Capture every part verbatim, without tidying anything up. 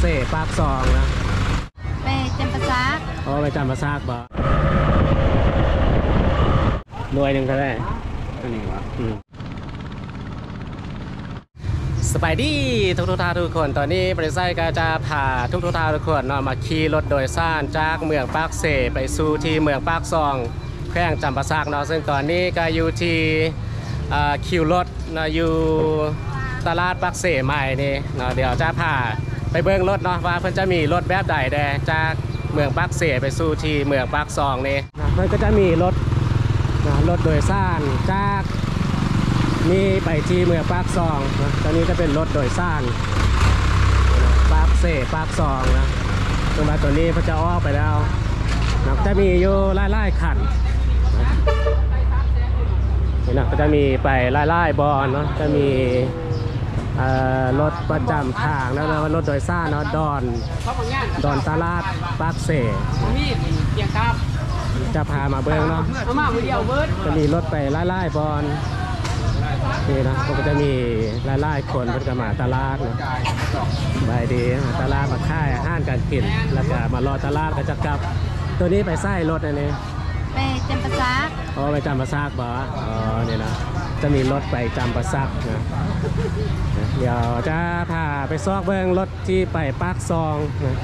เสปากซองนะไปจำปาซักอ๋อไปจำปาซักบ่หน่วยหนึ่งเท่าไหร่ตัวนี้วะสบายดีทุกทุกท่านทุกคนตอนนี้บริษัทก็จะพาทุกทุกท่านทุกคนนอนมาขี่รถโดยสารจากเมืองปากเสไปสู่ที่เมืองปากซองแขวงจำปาซักเนาะซึ่งตอนนี้ก็อยู่ที่คิวรถนะอยู่ตลาดปากเสใหม่นี่เนาะเดี๋ยวจะพาไปเบิ้งรถเนาะว่าเพิ่นจะมีรถแบบใดแดจากเมืองปากเสไปสู่ที่เมืองปากซองนี่เพิ่นก็จะมีรถนะรถโดยสารจากนี่ไปที่เมืองปากซองนะตอนนี้จะเป็นรถโดยสารปากเสปากซองนะตรงมาตัวนี้เพิ่นจะออกไปแล้วนะจะมีอยู่ไล่ๆขันนี่นะก็จะมีไปไล่ๆบอลเนาะจะมีรถประจำทางแล้วรถโดยสารเนาะดอนดอนตลาดปากเสจะพามาเบิ้งเนาะจะมีรถไปไล่ๆบอลนี่นะก็จะมีไล่ๆคนเพิ่นก็มาตลาดนะบายดีตลาดมาค่ายอาหารการกินแล้วก็มารอตลาดก็จะกลับตัวนี้ไปไส้รถอันนี้ไปจำปาซักอ๋อไปจำปาซักบ่อ๋อนี่นะจะมีรถไปจำปาซักนะเดี๋ยวจะพาไปซอกเบิ้งรถที่ไปปากซองนะ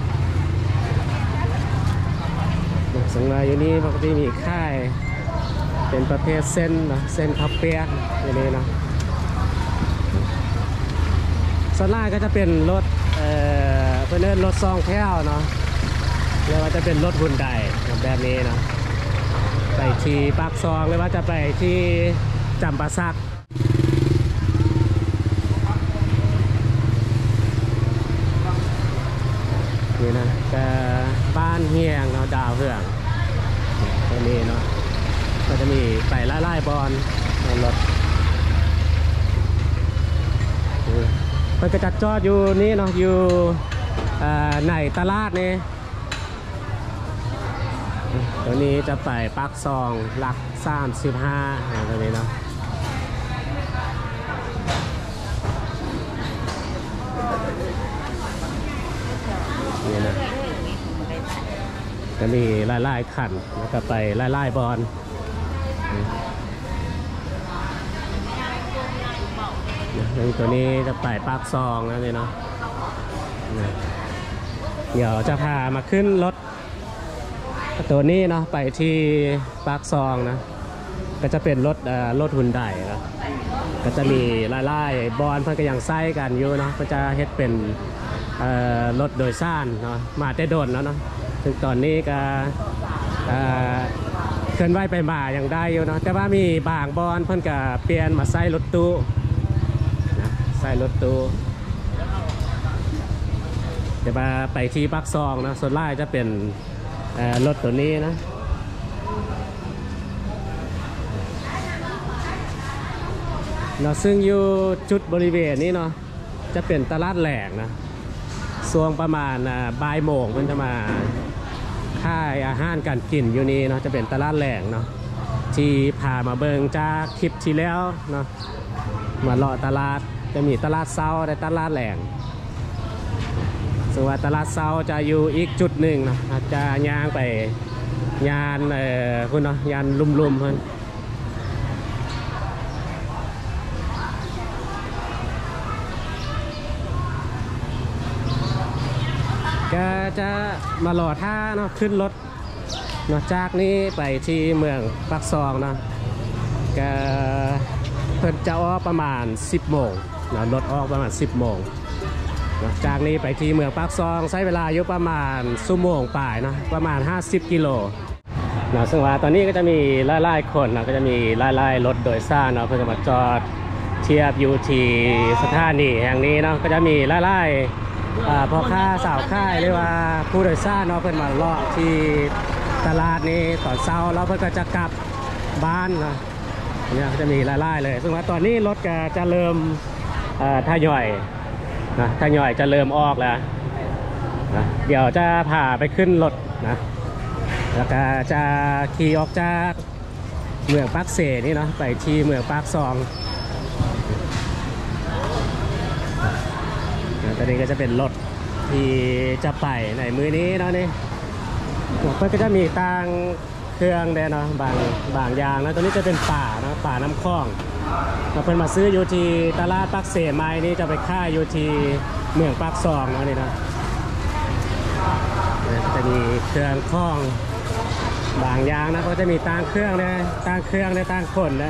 สังมาอยู่นี่ปกติมีค่ายเป็นประเภทเส้นนะเส้นข้าวเปียกอย่างนี้นะส่วนล่างก็จะเป็นรถเอ่อเพื่อนรถซองแถวเนาะเรียกว่าจะเป็นรถหุ่นใดแบบนี้นะไปที่ปากซองหรือว่าจะไปที่จำปาซักนี่นะแต่บ้านเฮียงเนาะดาวเรืองตรงนี้เนาะก็จะมีไปไล่ๆบอลรถมันก็จะจอดอยู่นี่เนาะอยู่ในตลาดนี่ตัวนี้จะไปปากซองหลักสามสิบห้าตัวนี้เนาะนี่นะจะมีไล่ๆขันแล้วก็ไปไล่ๆบอลตัวนี้จะไปปากซองนะนี่เนาะเดี๋ยวจะพามาขึ้นรถตัวนี้เนาะไปที่ปากซองนะก็จะเป็นรถรถหุ่นใดนะก็จะมีไล่ๆบอลเพื่อนก็ยังไส้กันอยู่เนาะก็จะเฮ็ดเป็นรถโดยสารเนาะมาแต่โดนแล้วเนาะถึงตอนนี้ก็เคลื่อนไหวไปมาอย่างได้อยู่เนาะแต่ว่ามีบางบอลเพื่อนก็เปลี่ยนมาไส้รถตู้นะไส้รถตู้จะมาไปที่ปากซองนะส่วนล่างจะเป็นรถตัวนี้นะเนาะซึ่งอยู่จุดบริเวณนี้เนาะจะเป็นตลาดแหลกนะช่วงประมาณบ่ายโมงมันจะมาค่ายอาหารการกินอยู่นี่เนาะจะเป็นตลาดแหลกเนาะที่พามาเบิงจากคลิปที่แล้วเนาะมาเลาะตลาดจะมีตลาดเช้าและตลาดแหลกส่วนตลาดเช้าจะอยู่อีกจุดหนึ่งนะจะย่างไปยานเอ่อคุณเนาะยานลุ่มๆเพื่อนก็จะมาหล่อท่าเนาะขึ้นรถเนาะจากนี้ไปที่เมืองปากซองเนาะก็เพิ่นจะออกประมาณสิบโมงนะรถออกประมาณสิบโมงจากนี้ไปที่เมืองปากซองใช้เวลาอยู่ประมาณชั่วโมงปลายนะประมาณห้าสิบกิโลนะซึ่งว่าตอนนี้ก็จะมีไล่ๆคนนะก็จะมีไล่ๆรถโดยสารเนาะเพื่อจะมาจอดเทียบอยู่ที่สถานีแห่งนี้เนาะก็จะมีไล่ๆพ่อค้าสาวค่ายหรือว่าผู้โดยสารเนาะเพื่อนมาเลาะที่ตลาดนี้ตอนเช้าแล้วเพื่อนก็จะกลับบ้านนะเนี่ยจะมีไล่ๆเลยซึ่งว่าตอนนี้รถก็จะเริ่มทยอยนะทยอยจะเริ่มออกแล้วนะเดี๋ยวจะพาไปขึ้นรถนะแล้วก็จะขี่ออกจากเมืองปากเสนี่เนาะไปที่เมืองปากซองนะตอนนี้ก็จะเป็นรถที่จะไปในมือนี้เนาะนี่เพื่อนก็จะมีตังเครื่องเด้เนาะบางบางอย่างนะตัวนี้จะเป็นป่าเนาะป่าน้ำคลองเราเพิ่นมาซื้ออยู่ที่ตลาดปักเสไม้นี่จะไปค่ายอยู่ที่เมืองปากซองเนาะนี่นะจะมีเครื่องคล้องบางอย่างนะก็จะมีตังเครื่องนะตังเครื่องนะตังขนนะ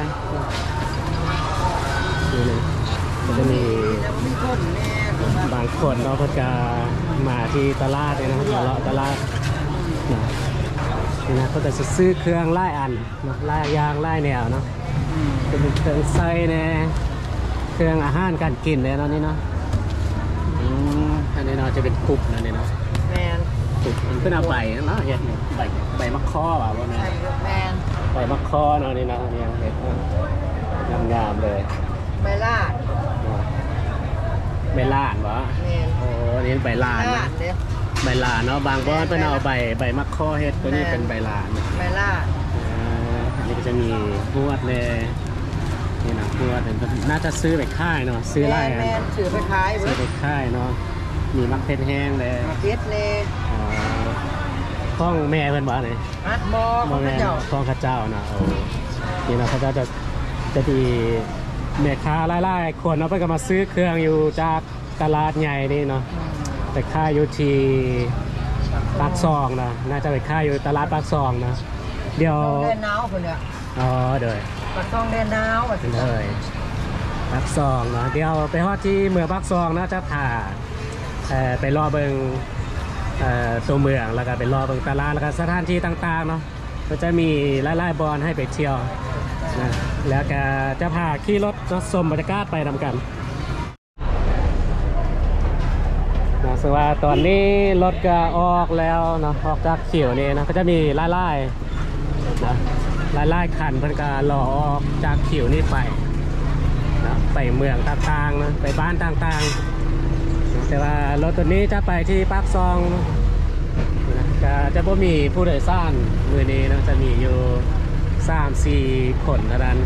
นี่นะก็จะมีบางคนเนาะก็จะมาที่ตลาดเลยนะมาเลาะตลาดนะนี่นะก็จะซื้อเครื่องไล่อันนะไล่ยางไล่แนวเนาะจะเป็นเครื่องไส้เนี่ยเครื่องอาหารการกินเลยเนาะนี่เนาะอืมอันนี้เนาะจะเป็นกลุ่มนะนี่เนาะแมนกลุ่มมันเป็นเอาใบเนาะเห็ดนี่ใบใบมะข้ออ่ะว่าแม่ใช่แมนใบมะข้อเนาะนี่เนาะเนี่ยเห็ดงามๆเลยใบลาดใบลานวะแมนโอ้นี่ใบลานลานะดเด้อใบลานเนาะบางบ้านเป็นเอาใบใบมะข้อเห็ดตัวนี้เป็นใบลานใบลาดอ่าอันนี้ก็จะมีหวดเลยนี่นะหวดเนี่ยน่าจะซื้อไปค่ายเนาะซื้อไล่แมนถือไปขายเว้ซื้อย ไปค่ายเนาะมีมักเพชรแห้งเลยมาเพชรเลยอ๋อข้องแม่เพิ่นบอกเลยฮัดบอของพระแม่เจ้าข้องข้าเจ้านะโอ้นี่นะเขาเจ้าจะจะดีแม่ค้าไล่ๆคนเนาะเพิ่นก็มาซื้อเครื่องอยู่จากตลาดใหญ่นี่เนาะไปค่ายอยู่ที่ปากซองนะน่าจะไปค่ายอยู่ตลาดปากซองนะเดี๋ยวต้องเดินหนาวคนเนี่ยอ๋อเดี๋ยวปักซองเดินหนาวแบบนี้เลยปักซองเนาะเดี๋ยวไปฮอดที่เมืองปักซองนะจะผ่าเอ่อไปรอเบิงเอ่อตัวเมืองแล้วก็ไปรอเบิงตลาดแล้วก็สถานที่ต่างๆเนาะก็จะมีไล่ๆบอลให้ไปเที่ยวนะแล้วก็จะพาขี่รถรถชมบรรยากาศไปนำกันนะซึ่งว่าตอนนี้รถก็ออกแล้วเนาะออกจากเขียวนี่นะก็จะมีไล่ๆนะไล่ๆคันเพิ่นก็รอออกจากเขียวนี่ไปนะไปเมืองต่างๆนะไปบ้านต่างๆแต่ว่ารถตัวนี้จะไปที่ปากซองนะก็จะบ่มีผู้โดยสารมือนี้นะจะมีอยู่สามสี่คนเท่านั้น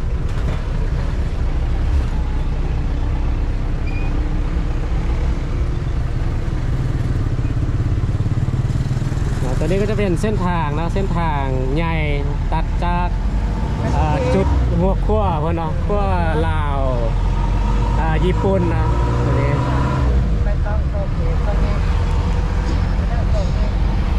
ตัวนี้ก็จะเป็นเส้นทางนะเส้นทางใหญ่ตัดจากจุดหัวขั้วพวกเนาะขั้วลาวญี่ปุ่นนะตัวนี้ไปต้องโตเกียวตรงนี้ไม่ได้ตรงนี้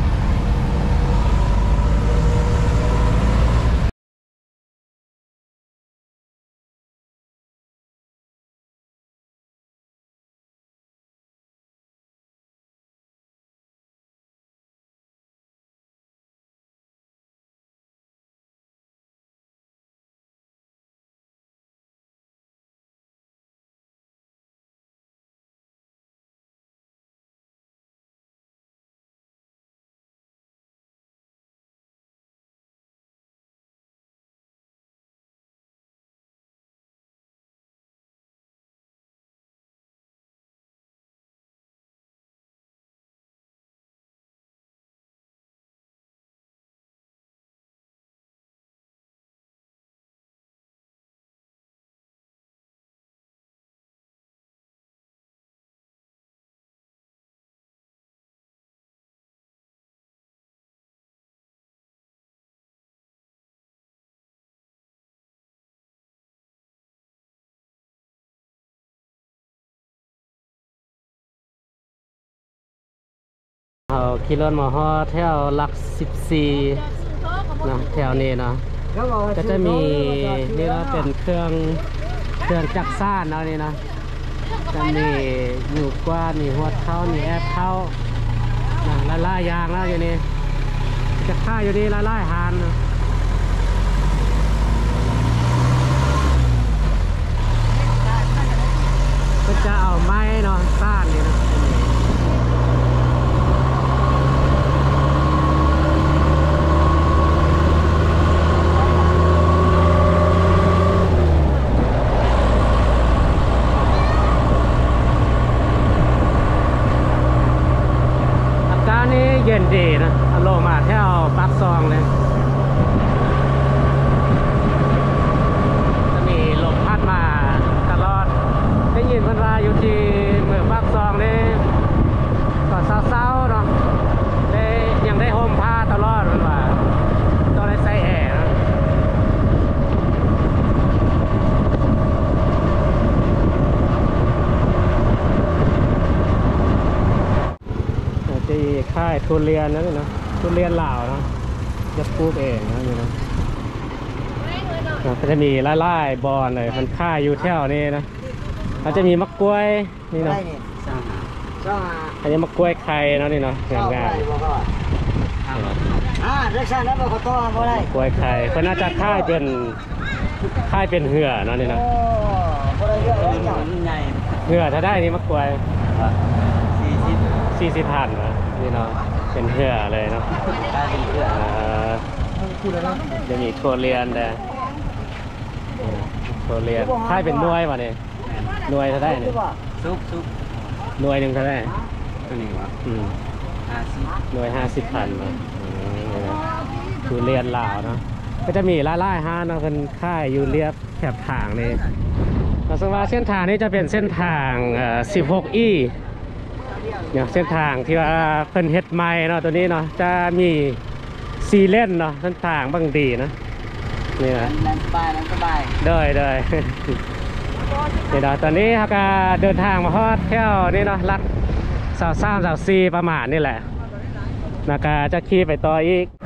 เอาขี่รถมาฮอดแถวหลักสิบสี่นะแถวนี้เนาะก็จะมีนี่เนาะเป็นเครื่องเครื่องจักรซ่านเนาะนี่นะจะมีอยู่กว้านมีหัวเท้ามีแอปเท้านะละลายยางแล้วอยู่นี่จะค่ายอยู่นี่ละลายหานนะก็จะเอาไม้เนาะซ่านนี่นะเย็นดีนะอารมณ์มาแถวปากซองเลยจะมีลมพัดมาตลอดได้ยินเพื่อนว่าอยู่ที่เมืองปากซองนี่ค่ายทุเรียนนะนี่นะทุเรียนลาวนะจะปลูกเองนะนี่นะก็จะมีไล่ๆบอลเลยมันค่ายอยู่แถวนี้นะเขาจะมีมะกล้วยนี่เนาะอันนี้มะกล้วยไข่เนาะนี่เนาะงามงามอ่าเรื่องช่างนั้นบอกเขาต้องบ่ได้กล้วยไข่เขาน่าจะค่ายเป็นค่ายเป็นเหือเนาะนี่เนาะบ่ได้เยอะเลยจ้ะใหญ่เหือถ้าได้นี่มะกล้วยสี่สิบสี่สิบพันนะนี่เนาะเป็นเหือเลยเนาะได้เป็นเพื่อจะมีโคเรียนแต่โคเรียนค่ายเป็นหน่วยมาเนี่ยหน่วยถ้าได้เนี่ยซุปซุปหน่วยหนึ่งถ้าได้ตัวนี้วะอืมห้าสิบหน่วยห้าสิบพันนะทุเรียนลาวเนาะก็จะมีไล่ๆห้าเนาะเป็นค่ายอยู่เรียบแถบทางนี่เราสังว่าเส้นทางนี้จะเป็นเส้นทางสิบหกอีเนี่ยเส้นทางที่ว่าเพิ่นเฮ็ดใหม่เนาะตัวนี้เนาะจะมีซีเลนเนาะเส้นทางบางดีนะนี่นะนั่นสบายนั่นสบายได้ได้เดี๋ยวตอนนี้เขาก็เดินทางมาฮอดแถวนี่เนาะลักสาวสามสาวสี่ประมาณนี่แหละแล้วก็จะขี่ไปต่ออีก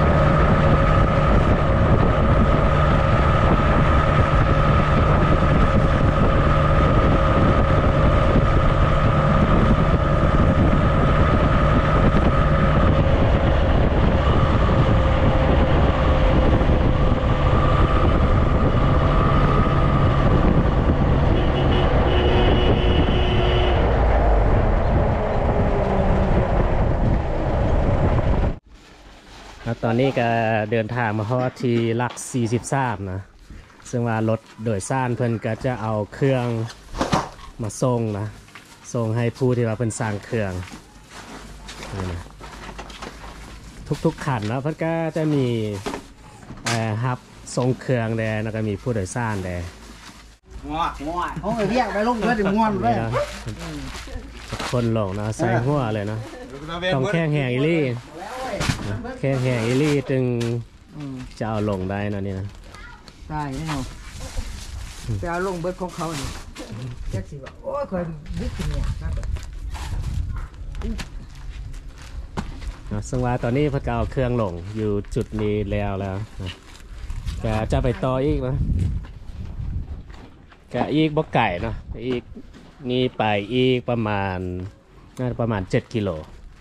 ตอนนี้ก็เดินทางมาฮอดที่หลักสี่สิบสามนะซึ่งว่ารถโดยสารเพิ่นก็จะเอาเครื่องมาส่งนะส่งให้ผู้ที่ว่าเพิ่นสร้างเครื่องนะทุกๆขันนะเพิ่นก็จะมีฮับส่งเครื่องแดแล้วก็มีผู้โดยสารแดงองัวเขาเรียกไปลงเพื่อถึงงอนเลยคนลงนะใส่หัวเลยนะต้องแข้งแหงอีลี่แค่แหงอีลี่จึงจะเอาลงได้นะนี่นะได้แน่นอนจะเอาลงเบิร์ดของเขาเนี่ยแจ็คสิว่าโอ้ยคอยยึดถึงเนี่ยนะซึ่งว่าตอนนี้พระเกาเครื่องลงอยู่จุดนี้แล้วแล้วนะแกจะไปต่ออีกนะแกอีกบ่ไก่เนาะอีกนี่ไปอีกประมาณน่าจะประมาณเจ็ดกิโล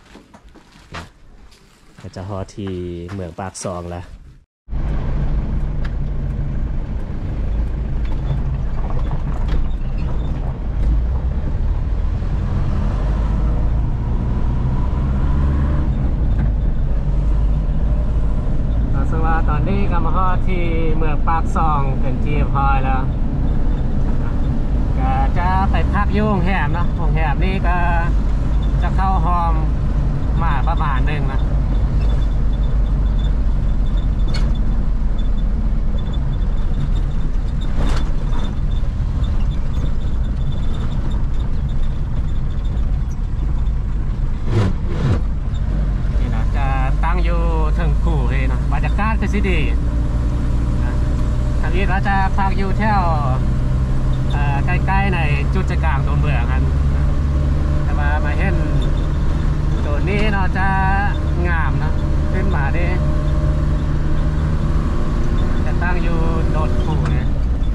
จะฮอที่เมืองปากซองแล้วสวัสดีตอนนี้ก็มาฮอที่เมืองปากซองเป็นที่พอยแล้วก็จะไปพักยุ่งแหมเนาะโรงแรมนี้ก็จะเข้าหอมมาประมาณหนึ่งนะถึงขู่เลยนะบรรยากาศคือสิดีทางนี้เราจะพักอยู่แถวใกล้ๆในจุดใจกลางตัวเมืองกันแต่มามาเห็นตัวนี้เราจะงามนะขึ้นมาดิจะตั้งอยู่โดดขู่เนี่ย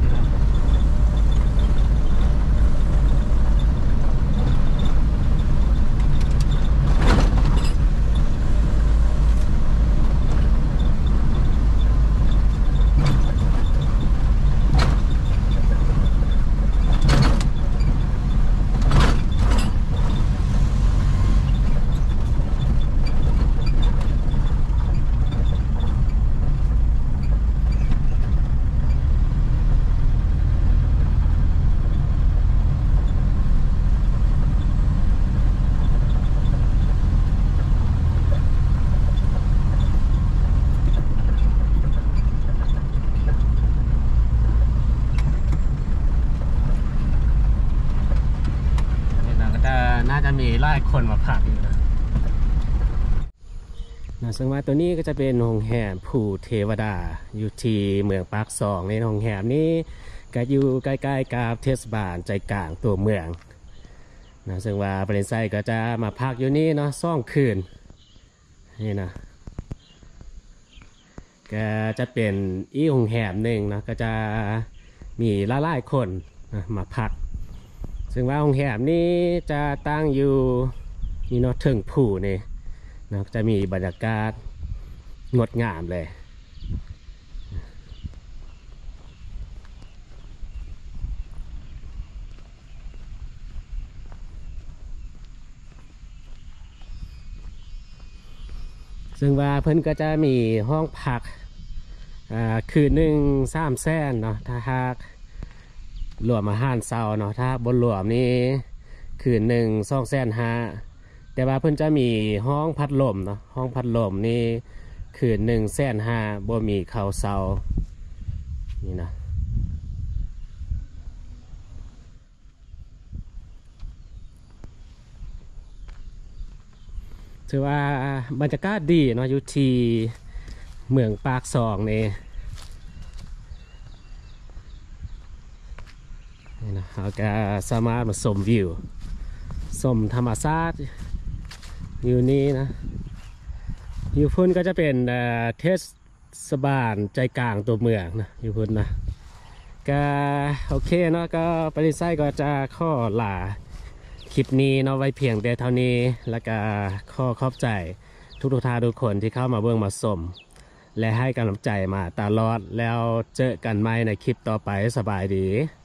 น่าจะมีหลายคนมาพักอยู่นะนะซึ่งว่าตัวนี้ก็จะเป็นโรงแรมผู้เทวดาอยู่ที่เมืองปากซองในโรงแรมนี้ก็อยู่ใกล้ๆกับเทศบาลใจกลางตัวเมืองนะซึ่งว่าปรินไซก็จะมาพักอยู่นี่เนาะซ่องคืนนี่นะก็จะเป็นอีโรงแรมหนึ่งนะก็จะมีหลายๆคนนะมาพักซึ่งว่าโรงแรมนี้จะตั้งอยู่นี่เนาะถึงผู้นี่นะจะมีบรรยากาศงดงามเลยซึ่งว่าเพิ่นก็จะมีห้องพักคืนหนึ่งสามแสนเนาะถ้าหากรวมอาหารเช้าเนาะถ้าบนรวมนี้คืนหนึ่งสองแสนห้าแต่ว่าเพิ่นจะมีห้องพัดลมเนาะห้องพัดลมนี่คืนหนึ่งแสนห้าบ่มีข้าวเช้านี่นะถือว่าบรรยากาศดีเนาะอยู่ที่เมืองปากซองนี่นี่นะเราก็สามารถมาชมวิวชมธรรมชาติอยู่นี่นะอยู่พุ่นก็จะเป็นเทศบาลใจกลางตัวเมืองนะอยู่พุ่นนะก็โอเคเนาะก็ปริไซก็จะข้อลาคลิปนี้เนาะไว้เพียงแต่เท่านี้แล้วก็ข้อขอบใจทุกทุกท่านทุกคนที่เข้ามาเบิ่งมาชมและให้กำลังใจมาตลอดแล้วเจอกันใหม่ในคลิปต่อไปสบายดี